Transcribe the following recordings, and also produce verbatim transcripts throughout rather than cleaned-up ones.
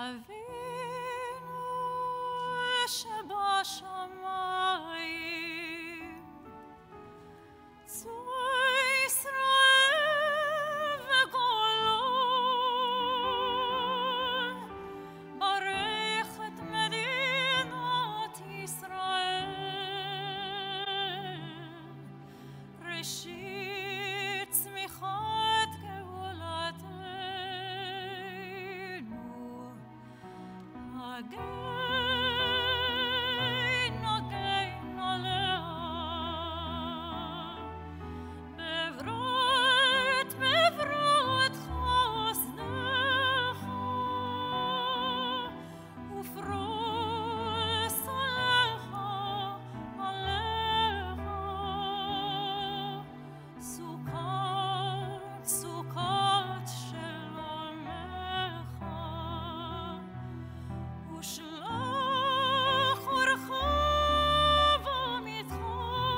Avinu Shebashamayim, Yisrael v'golon, barech et medinat Yisrael, reshit tzmichat geulateinu, again, again, alea, bevrat, bevrat chasdecha, ufros alecha, alecha, sukat, sukat shelamecha, ושלח אורך ואמיתך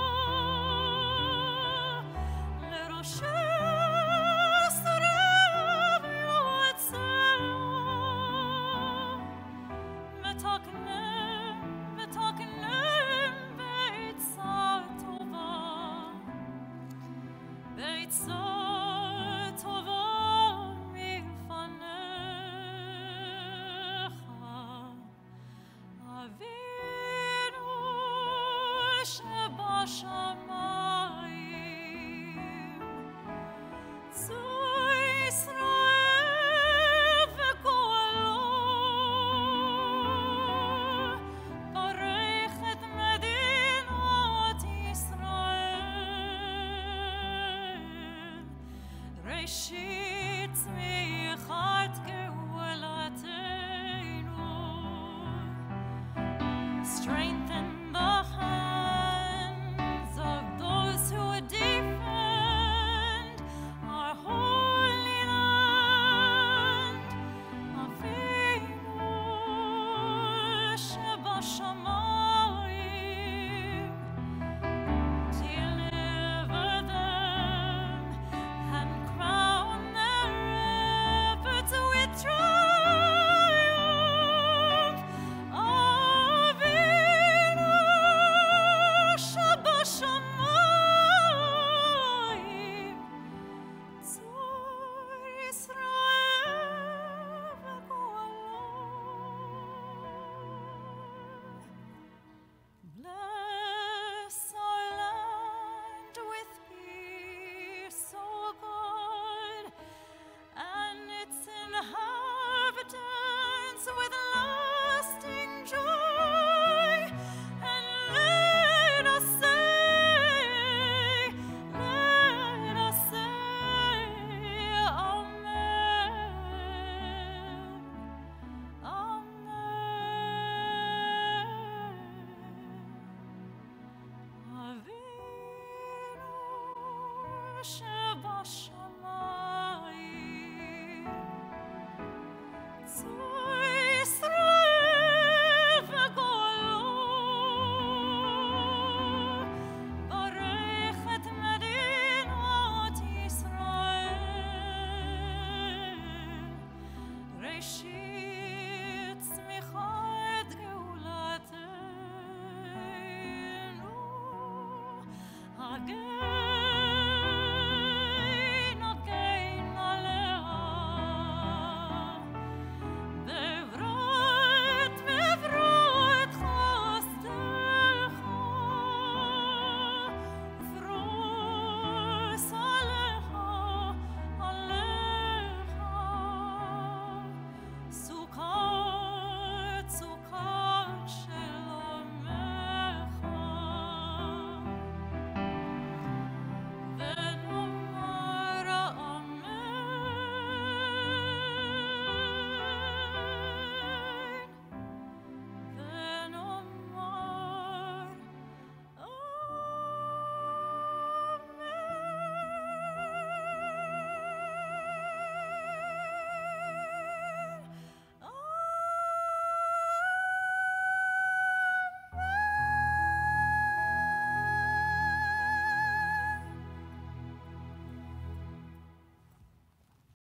לראשי שריו יועציך, מתקנם, מתקנם בעצה טובה, בעצה טובה מלפניך. Avinu Shebashamayim, Yisrael v'golon, barech et medinat Yisrael, reshit tzmichat geulateinu. Strengthen the hands of those who defend our holy land. Avinu Shebashamayim, deliver them and crown their efforts with triumph. Avinu Shebashamayim, Tzor Yisrael v'golon. Bless our land with peace, O God, and its inhabitants with lasting joy. And let us say, let us say, Amen, Amen. Avinu Shebashamayim, Tzor Yisrael v'golon, barech et medinat Yisrael, reshit tzmichat geulateinu, again.